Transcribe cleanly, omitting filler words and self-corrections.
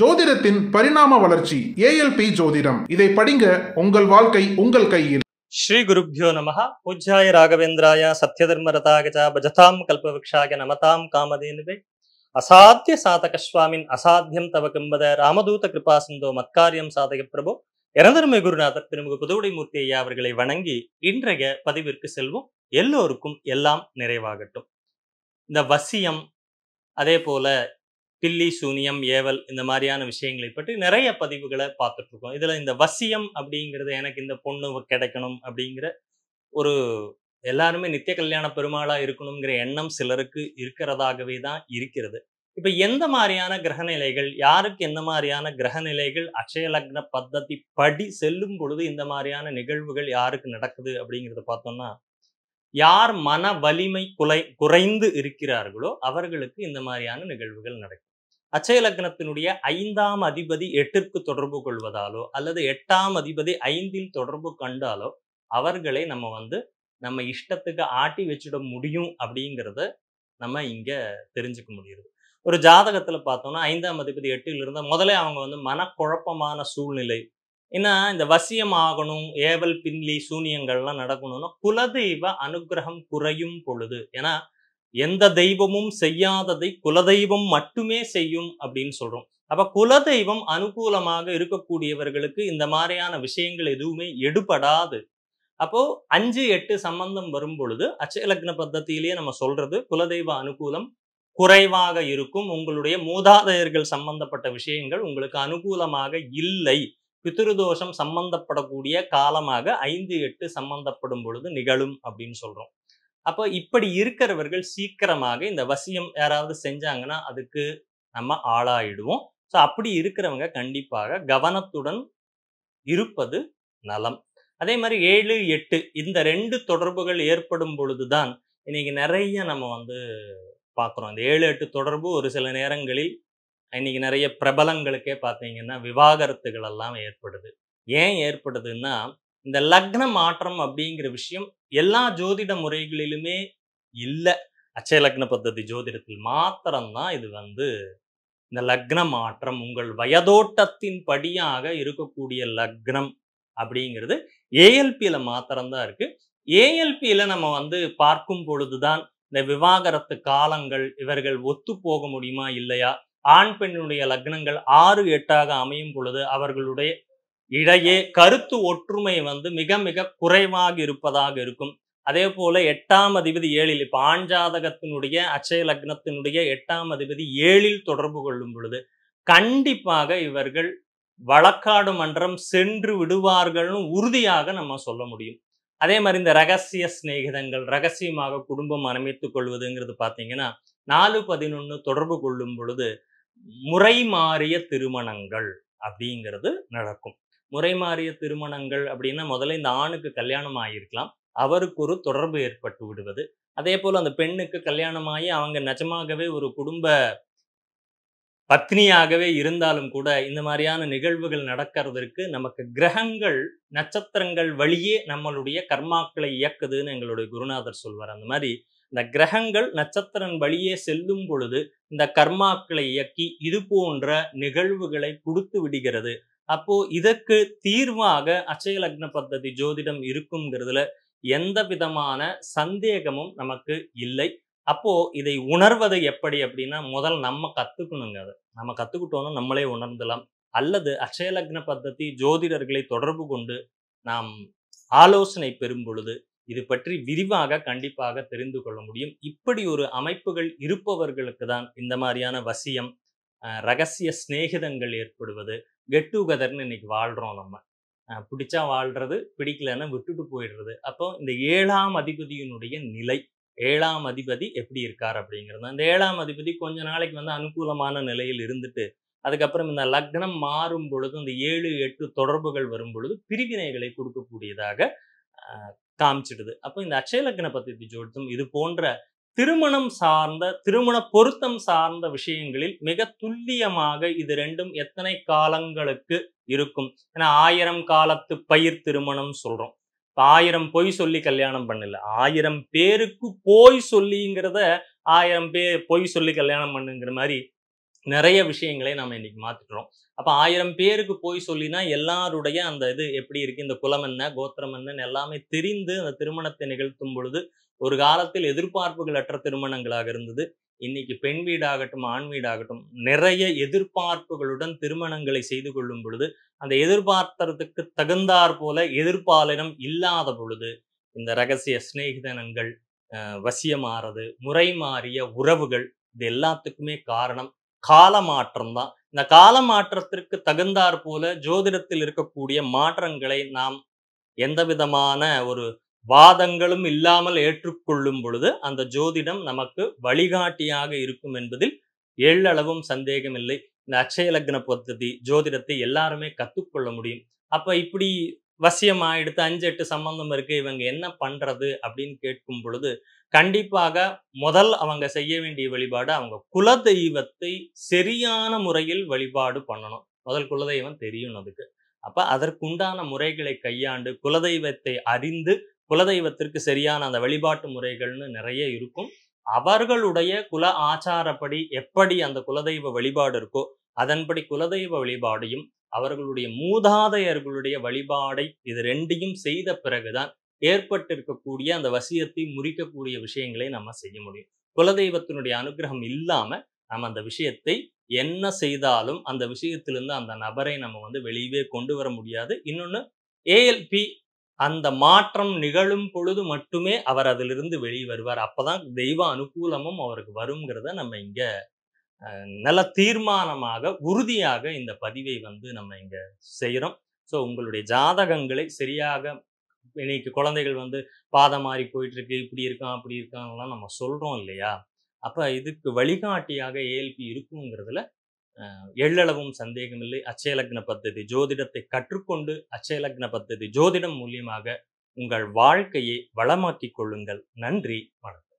ஜோதிடத்தின் பரிணாம வளர்ச்சி ஏஎல்பி ஜோதிடம். இதை படிங்க, உங்கள் வாழ்க்கை உங்கள் கையில். ஸ்ரீ குருப்யோ நமஹ. பூஜ்யாய ராகவேந்திராய சத்யதர்மரதாய ச பஜதாம் கல்பவருக்ஷாய நமதாம் காமதேனுவே. அசாத்திய சாதகஸ்வாமின் அசாத்தியம் தவ கிம்பத ராமதூத கிருபா சிந்தோ மத்காரியம் சாதக பிரபு. எனதருமை குருநாதர் திருமுக புதுவுடைமூர்த்தி ஐயா அவர்களை வணங்கி இன்றைய பதிவிற்கு செல்வோம். எல்லோருக்கும் எல்லாம் நிறைவாகட்டும். இந்த வசியம், அதே போல பில்லி சூனியம், ஏவல், இந்த மாதிரியான விஷயங்களை பற்றி நிறைய பதிவுகளை பார்த்துட்டு இருக்கோம். இதுல இந்த வசியம் அப்படிங்கிறது, எனக்கு இந்த பொண்ணு கிடைக்கணும் அப்படிங்கிற ஒரு எல்லாருமே நித்திய கல்யாண பெருமாளா இருக்கணுங்கிற எண்ணம் சிலருக்கு இருக்கிறதாகவே தான் இருக்கிறது. இப்ப எந்த மாதிரியான கிரகநிலைகள், யாருக்கு எந்த மாதிரியான கிரகநிலைகள் அட்சய லக்ன பத்ததி படி செல்லும் பொழுது இந்த மாதிரியான நிகழ்வுகள் யாருக்கு நடக்குது அப்படிங்கிறத பார்த்தோம்னா, யார் மன வலிமை குறைந்து இருக்கிறார்களோ அவர்களுக்கு இந்த மாதிரியான நிகழ்வுகள் நடக்கும். அட்சய லக்னத்தினுடைய 5ஆம் அதிபதி 8ற்கு தொடர்பு கொள்வதாலோ அல்லது 8ஆம் அதிபதி 5இல் தொடர்பு கண்டாலோ அவர்களை நம்ம இஷ்டத்துக்கு ஆட்டி வச்சிட முடியும் அப்படிங்கிறத நம்ம இங்க தெரிஞ்சுக்க முடியுது. ஒரு ஜாதகத்துல பார்த்தோம்னா 5ஆம் அதிபதி 8ல் இருந்தா முதல்ல அவங்க மனக்குழப்பமான சூழ்நிலை. ஏன்னா இந்த வசியம் ஆகணும், ஏவல் பில்லி சூனியங்கள்லாம் நடக்கணும்னா குலதெய்வ அனுகிரகம் குறையும் பொழுது, ஏன்னா எந்த தெய்வமும் செய்யாததை குலதெய்வம் மட்டுமே செய்யும் அப்படின்னு சொல்றோம். அப்ப குலதெய்வம் அனுகூலமாக இருக்கக்கூடியவர்களுக்கு இந்த மாதிரியான விஷயங்கள் எதுவுமே எடுபடாது. அப்போ 5-8 சம்பந்தம் வரும் பொழுது அட்சய லக்ன பத்தத்திலேயே நம்ம சொல்றது குலதெய்வ அனுகூலம் குறைவாக இருக்கும். உங்களுடைய மூதாதையர்கள் சம்பந்தப்பட்ட விஷயங்கள் உங்களுக்கு அனுகூலமாக இல்லை. பித்ருதோஷம் சம்பந்தப்படக்கூடிய காலமாக 5-8 சம்பந்தப்படும் பொழுது நிகழும் அப்படின்னு சொல்றோம். அப்போ இப்படி இருக்கிறவர்கள் சீக்கிரமாக இந்த வசியம் யாராவது செஞ்சாங்கன்னா அதுக்கு நம்ம ஆளாயிடுவோம். ஸோ அப்படி இருக்கிறவங்க கண்டிப்பாக கவனத்துடன் இருப்பது நலம். அதே மாதிரி 7-8 இந்த 2 தொடர்புகள் ஏற்படும் பொழுதுதான் இன்னைக்கு நிறைய நம்ம பார்க்குறோம். இந்த 7-8 தொடர்பு ஒரு சில நேரங்களில் இன்னைக்கு நிறைய பிரபலங்களுக்கே பார்த்தீங்கன்னா விவாகரத்துகள் எல்லாம் ஏற்படுது. ஏன் ஏற்படுதுன்னா, இந்த லக்ன மாற்றம் அப்படிங்கிற விஷயம் எல்லா ஜோதிட முறைகளிலுமே இல்லை. அட்சய லக்ன பத்ததி ஜோதிடத்தில் மாத்திரம்தான் இது இந்த லக்ன மாற்றம் உங்கள் வயதோட்டத்தின் படியாக இருக்கக்கூடிய லக்னம் அப்படிங்கிறது ஏஎல்பியில மாத்திரம்தான் இருக்கு. ஏஎல்பியில நம்ம பார்க்கும் பொழுதுதான் இந்த விவாகரத்து காலங்கள், இவர்கள் ஒத்து போக முடியுமா இல்லையா, ஆண் பெண்ணுடைய லக்னங்கள் 6-8ஆக அமையும் பொழுது அவர்களுடைய இடையே கருத்து ஒற்றுமை மிக மிக குறைவாக இருப்பதாக இருக்கும். அதே போல 8ஆம் அதிபதி 7இல், இப்ப ஆண் ஜாதகத்தினுடைய அட்சய லக்னத்தினுடைய 8ஆம் அதிபதி 7இல் தொடர்பு கொள்ளும் பொழுது கண்டிப்பாக இவர்கள் வழக்காடு மன்றம் சென்று விடுவார்கள்னு உறுதியாக நம்ம சொல்ல முடியும். அதே மாதிரி இந்த ரகசிய சிநேகிதங்கள், ரகசியமாக குடும்பம் அமைத்துக் கொள்வதுங்கிறது பார்த்தீங்கன்னா 4-11 தொடர்பு கொள்ளும் பொழுது முறை மாறிய திருமணங்கள் அப்படிங்கிறது நடக்கும். முறை மாறிய திருமணங்கள் அப்படின்னா முதல்ல இந்த ஆணுக்கு கல்யாணம் ஆகியிருக்கலாம், அவருக்கு ஒரு தொடர்பு ஏற்பட்டு விடுவது. அதே போல அந்த பெண்ணுக்கு கல்யாணம் ஆகி அவங்க நிஜமாகவே ஒரு குடும்ப பத்னியாகவே இருந்தாலும் கூட இந்த மாதிரியான நிகழ்வுகள் நடக்கிறதுக்கு நமக்கு கிரகங்கள், நட்சத்திரங்கள் வழியே நம்மளுடைய கர்மாக்களை இயக்குதுன்னு எங்களுடைய குருநாதர் சொல்வார். அந்த மாதிரி இந்த கிரகங்கள் நட்சத்திரன் வழியே செல்லும் பொழுது இந்த கர்மாக்களை இயக்கி இது போன்ற நிகழ்வுகளை கொடுத்து விடுகிறது. அப்போ இதற்கு தீர்வாக அட்சய லக்ன பத்ததி ஜோதிடம் இருக்குங்கிறதுல எந்த விதமான சந்தேகமும் நமக்கு இல்லை. அப்போ இதை உணர்வது எப்படி அப்படின்னா, முதல் நம்ம கத்துக்கணுங்க. அதை நம்ம கத்துக்கிட்டோம்னா நம்மளே உணர்ந்தலாம். அல்லது அட்சய லக்ன பத்ததி ஜோதிடர்களை தொடர்பு கொண்டு நாம் ஆலோசனை பெறும் பொழுது இது பற்றி விரிவாக கண்டிப்பாக தெரிந்து கொள்ள முடியும். இப்படி ஒரு அமைப்புகள் இருப்பவர்களுக்கு தான் இந்த மாதிரியான வசியம், ரகசிய சிநேகிதங்கள் ஏற்படுவது, கெட் டுகெதர்னு இன்னைக்கு வாழ்றோம். நம்ம பிடிச்சா வாழ்றது, பிடிக்கலன்னா விட்டுட்டு போயிடுறது. அப்போ இந்த 7ஆம் அதிபதியினுடைய நிலை, 7ஆம் அதிபதி எப்படி இருக்கார் அப்படிங்கிறது. அந்த 7ஆம் அதிபதி கொஞ்ச நாளைக்கு அனுகூலமான நிலையில் இருந்துட்டு அதுக்கப்புறம் இந்த லக்னம் மாறும் பொழுது இந்த 7-8 தொடர்புகள் வரும் பொழுது பிரிவினைகளை கொடுக்கக்கூடியதாக காமிச்சிடுது. அப்போ இந்த அட்சய லக்ன பத்ததி ஜோதிடம் இது போன்ற திருமணம் சார்ந்த, திருமண பொருத்தம் சார்ந்த விஷயங்களில் மிக துல்லியமாக இது ரெண்டும் எத்தனை காலங்களுக்கு இருக்கும். ஏன்னா 1000 காலத்து பயிர் திருமணம் சொல்றோம். 1000 பொய் சொல்லி கல்யாணம் பண்ணல, 1000 பேருக்கு போய் சொல்லிங்கிறத 1000 பேர் பொய் சொல்லி கல்யாணம் பண்ணுங்கிற மாதிரி நிறைய விஷயங்களை நம்ம இன்னைக்கு மாத்திக்கிறோம். அப்ப 1000 பேருக்கு போய் சொல்லினா எல்லாருடைய அந்த இது எப்படி இருக்கு, இந்த குலம் என்ன, கோத்திரம் என்னன்னு எல்லாமே தெரிந்து அந்த திருமணத்தை நிகழ்த்தும் பொழுது, ஒரு காலத்தில் எதிர்பார்ப்புகள் அற்ற திருமணங்களாக இருந்தது. இன்னைக்கு பெண் வீடாகட்டும், ஆண் வீடாகட்டும் நிறைய எதிர்பார்ப்புகளுடன் திருமணங்களை செய்து கொள்ளும் பொழுது, அந்த எதிர்பார்த்ததுக்கு தகுந்தாற் போல எதிர்ப்பாலினம் இல்லாத பொழுது, இந்த ரகசிய சிநேகிதனங்கள், வசியமாறது, முறை மாறிய உறவுகள், இது எல்லாத்துக்குமே காரணம் கால மாற்றம் தான். இந்த கால மாற்றத்திற்கு தகுந்தாற் போல ஜோதிடத்தில் இருக்கக்கூடிய மாற்றங்களை நாம் எந்த விதமான ஒரு வாதங்களும் இல்லாமல் ஏற்றுக்கொள்ளும் பொழுது அந்த ஜோதிடம் நமக்கு வழிகாட்டியாக இருக்கும் என்பதில் எள்ளளவும் சந்தேகம் இல்லை. இந்த அட்சய லக்ன பద్ధதி ஜோதிடத்தை எல்லாருமே கத்துக்கொள்ள முடியும். அப்ப இப்படி வசியம் ஆயிடுத்து, 5, 8 சம்பந்தம் இருக்கு, இவங்க என்ன பண்றது அப்படின்னு கேட்கும் பொழுது, கண்டிப்பாக முதல் அவங்க செய்ய வேண்டிய வழிபாடு, அவங்க குலதெய்வத்தை சரியான முறையில் வழிபாடு பண்ணணும். முதல் குலதெய்வம் தெரியும் அதுக்கு. அப்ப அதற்குண்டான முறைகளை கையாண்டு குலதெய்வத்தை அறிந்து, குலதெய்வத்திற்கு சரியான அந்த வழிபாட்டு முறைகள்னு நிறைய இருக்கும். அவர்களுடைய குல ஆச்சாரப்படி எப்படி அந்த குலதெய்வ வழிபாடு இருக்கோ அதன்படி குலதெய்வ வழிபாடையும் அவர்களுடைய மூதாதையர்களுடைய வழிபாடை இது ரெண்டையும் செய்த பிறகுதான் ஏற்பட்டிருக்கக்கூடிய அந்த வசியத்தை முறிக்கக்கூடிய விஷயங்களை நம்ம செய்ய முடியும். குலதெய்வத்தினுடைய அனுகிரகம் இல்லாம நம்ம அந்த விஷயத்தை என்ன செய்தாலும் அந்த விஷயத்திலிருந்து அந்த நபரை நம்ம வெளியவே கொண்டு வர முடியாது. இன்னொன்னு, ஏஎல்பி அந்த மாற்றம் நிகழும் பொழுது மட்டுமே அவர் அதிலிருந்து வெளியே வருவார். அப்பதான் தெய்வ அனுகூலமும் அவருக்கு வருங்கிறத நம்ம இங்க நல்ல தீர்மானமாக உறுதியாக இந்த பதிவை நம்ம இங்க செய்யறோம். ஸோ உங்களுடைய ஜாதகங்களை சரியாக, இன்னைக்கு குழந்தைகள் பாதம் மாறி போயிட்டு இருக்கு, இப்படி இருக்கான் அப்படி இருக்கான்லாம் நம்ம சொல்றோம் இல்லையா? அப்ப இதுக்கு வழிகாட்டியாக ஏஎல்பி இருக்குங்கிறதுல எள்ளளவும் சந்தேகமில்லை. அட்சய லக்ன பద్ధதி ஜோதிடத்தை கற்றுக்கொண்டு அட்சய லக்ன பద్ధதி ஜோதிடம் மூலியமாக உங்கள் வாழ்க்கையை வளமாக்கிக் கொள்ளுங்கள். நன்றி, வணக்கம்.